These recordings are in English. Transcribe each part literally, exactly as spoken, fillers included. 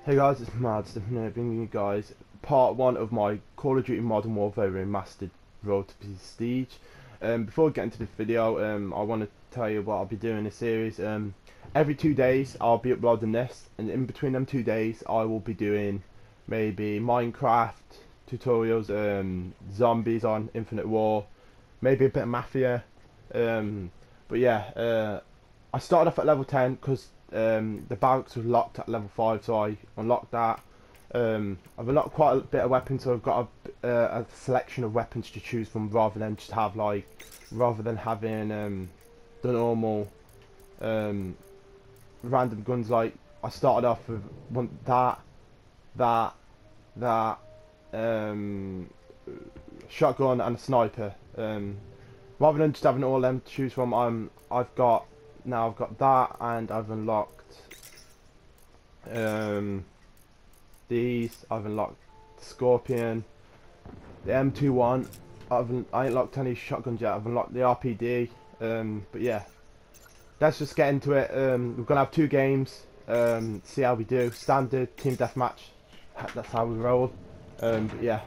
Hey guys, it's Mads, I'm here bringing you guys part one of my Call of Duty Modern Warfare Remastered Road to Prestige. Um, before we get into this video, um, I want to tell you what I'll be doing in this series. Um, every two days I'll be uploading this, and in between them two days I will be doing maybe Minecraft tutorials, um, zombies on Infinite War, maybe a bit of Mafia. Um, but yeah, uh, I started off at level ten because um, the barracks was locked at level five, so I unlocked that. Um, I've unlocked quite a bit of weapons, so I've got a, uh, a selection of weapons to choose from, rather than just have like, rather than having um, the normal um, random guns. Like I started off with one, that, that, that, um, shotgun and a sniper. Um, rather than just having all them to choose from, I'm I've got now I've got that, and I've unlocked um, these. I've unlocked the Scorpion, the M twenty-one. I've I ain't locked any shotguns yet. I've unlocked the R P D. Um, but yeah, let's just get into it. Um, we're gonna have two games. Um, see how we do. Standard team deathmatch. That's how we roll. Um, but yeah.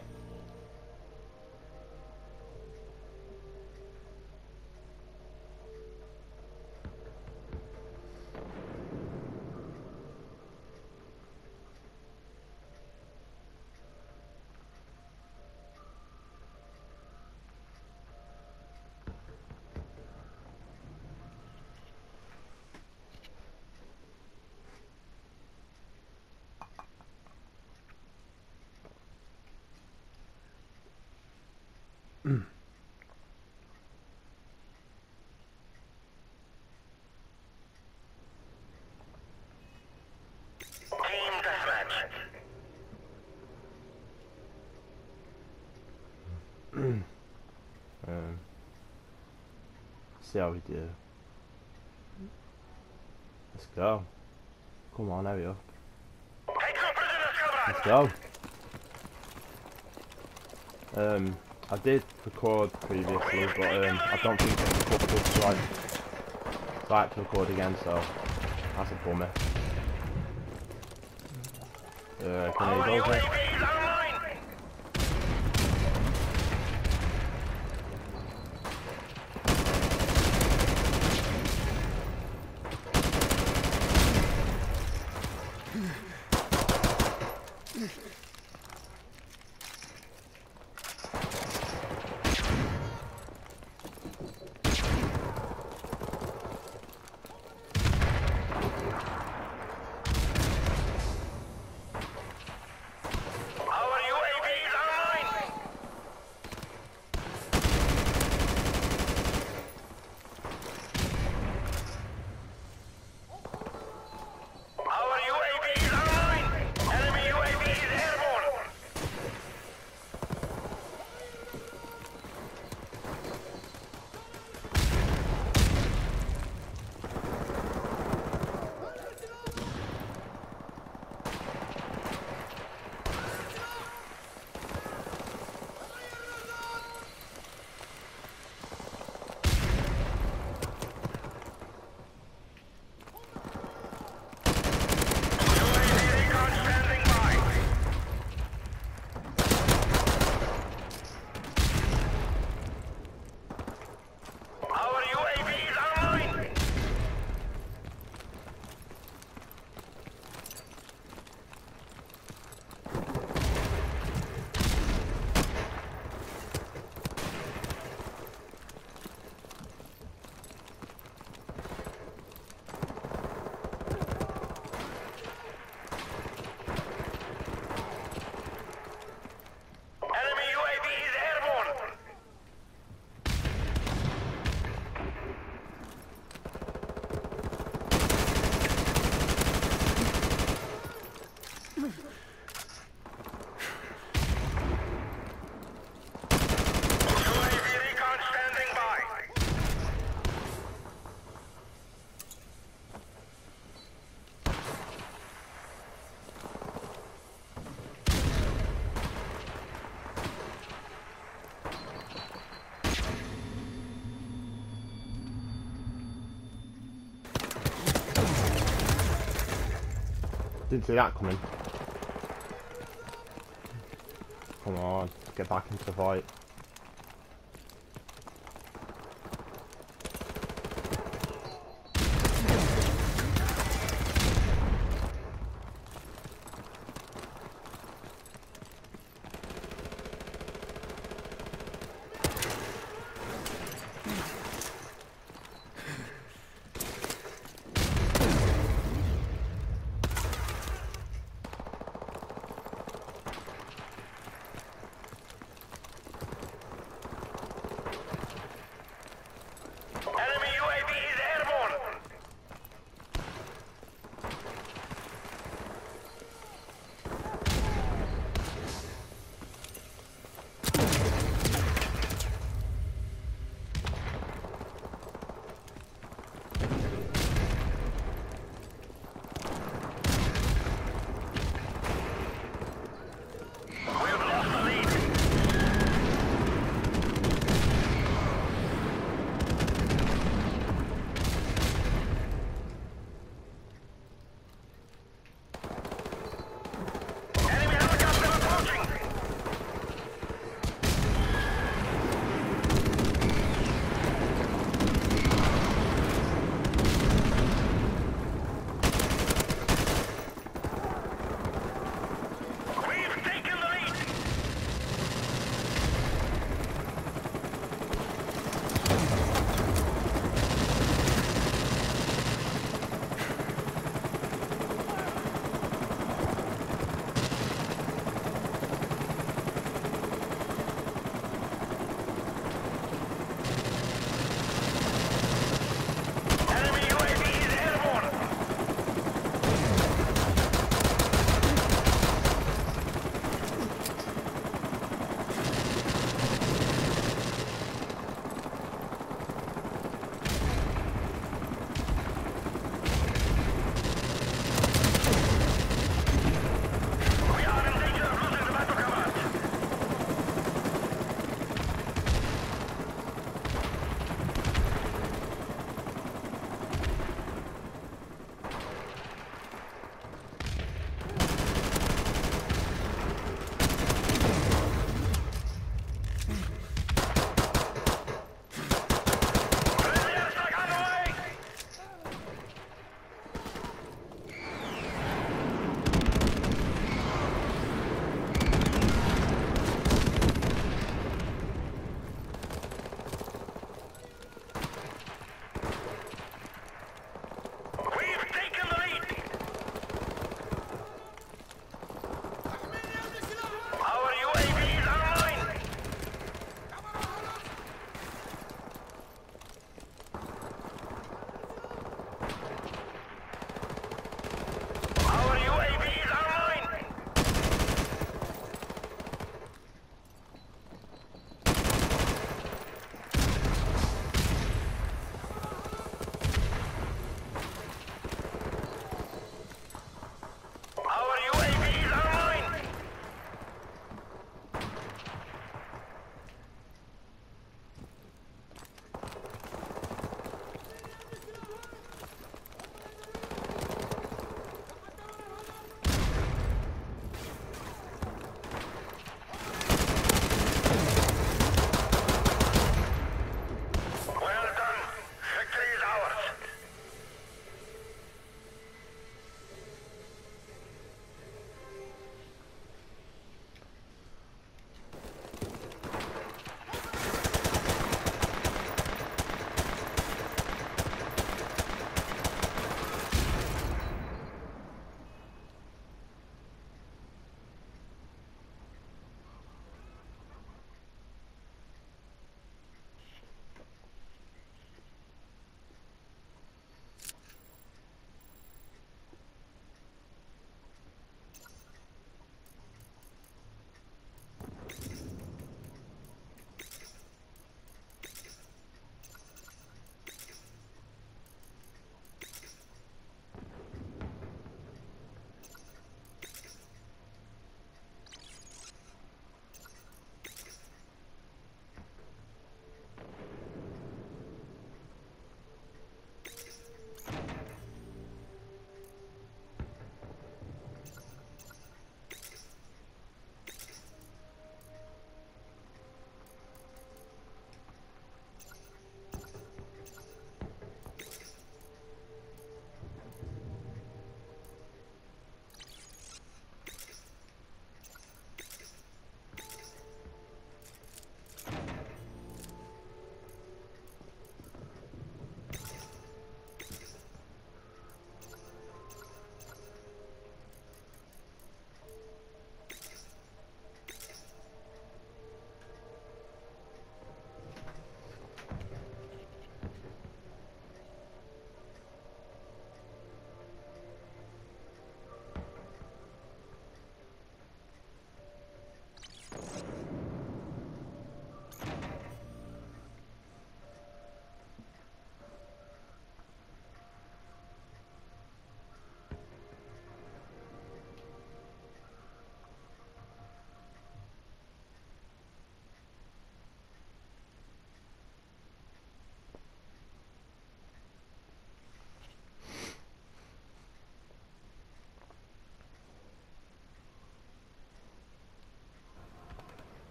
um, see how we do. Let's go. Come on, hurry up. Let's go. Um, I did record previously, but um, I don't think it's possible to like, like to record again, so that's a bummer. Uh, can I go there? Didn't see that coming. Come on, get back into the fight.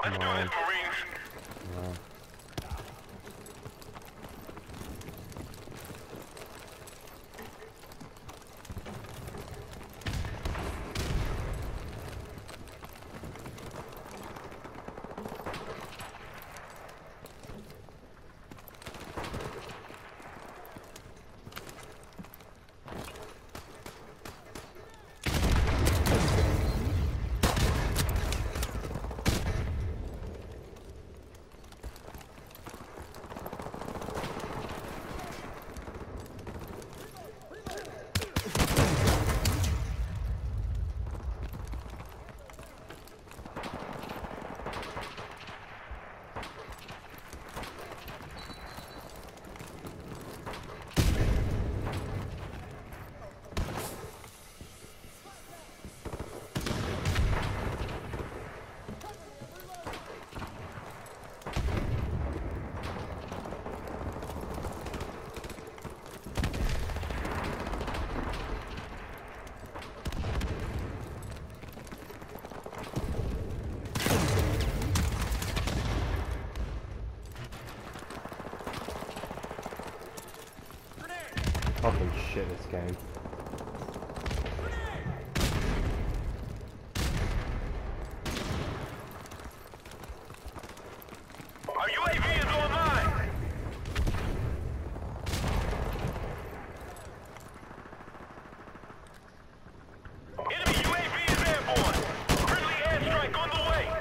Come on. No. Fucking shit, this game. Our U A V is online! Enemy U A V is airborne! Friendly airstrike on the way!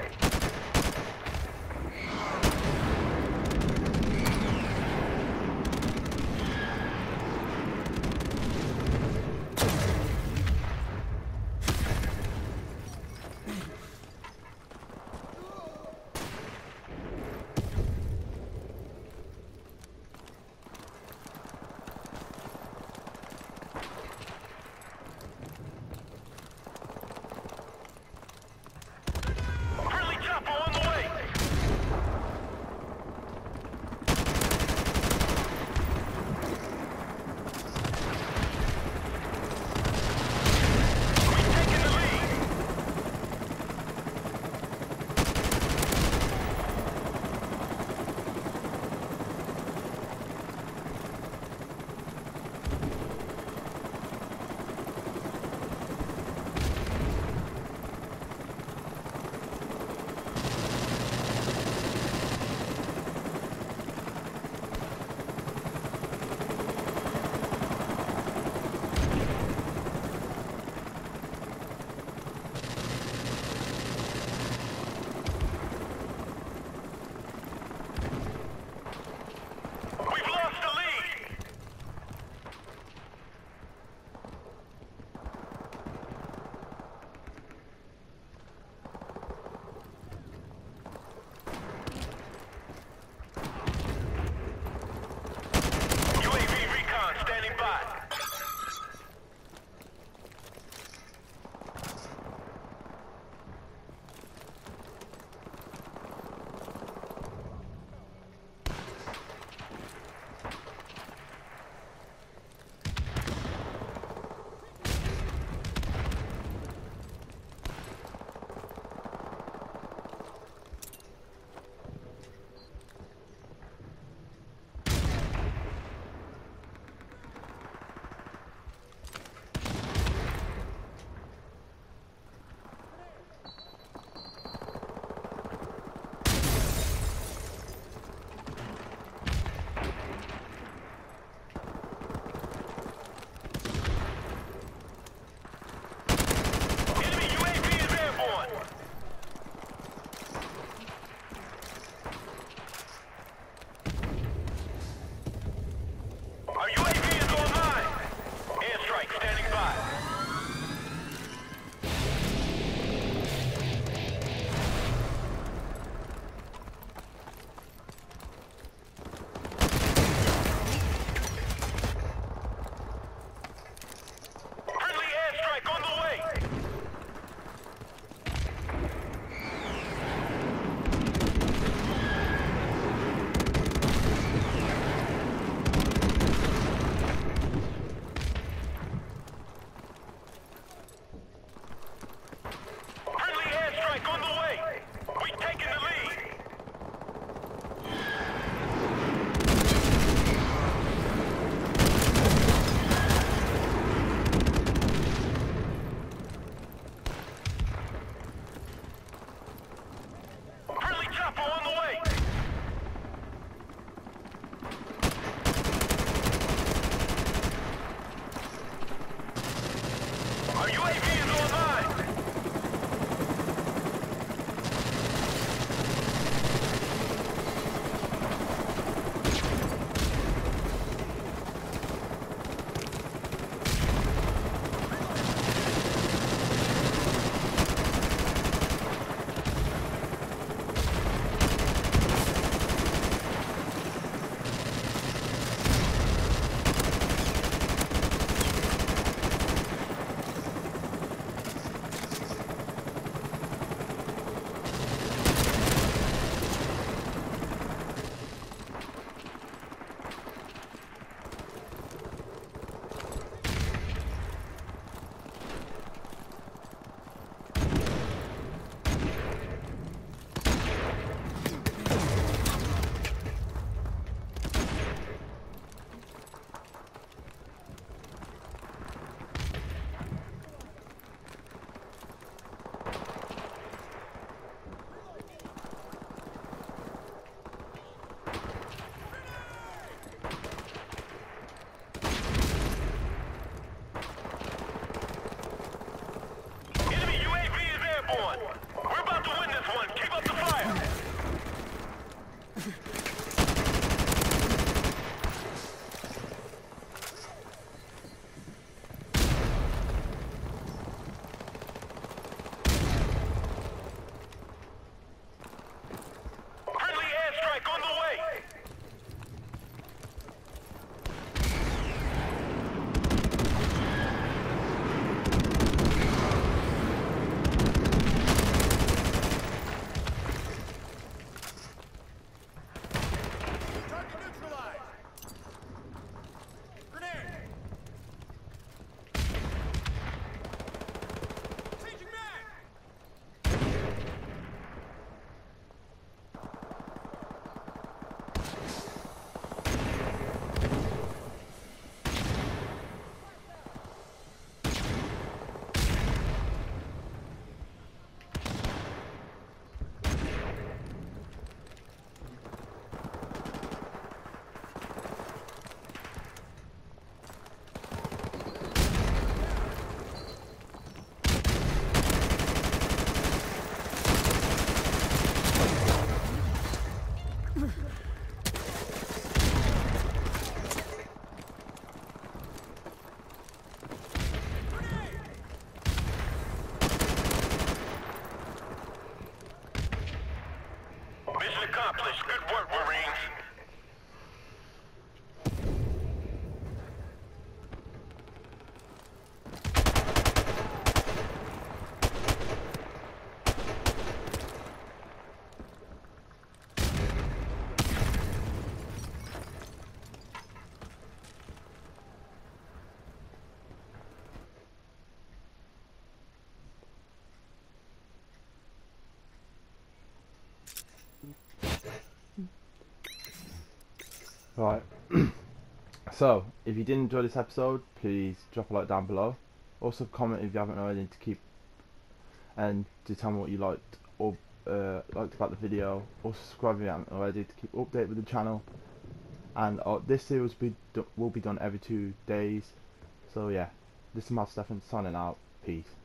Right. So, if you did enjoy this episode, please drop a like down below. Also, comment if you haven't already to keep and to tell me what you liked or uh, liked about the video. Also, subscribe if you haven't already to keep updated with the channel. And uh, this series will be, do will be done every two days. So yeah, this is my Stefan signing out. Peace.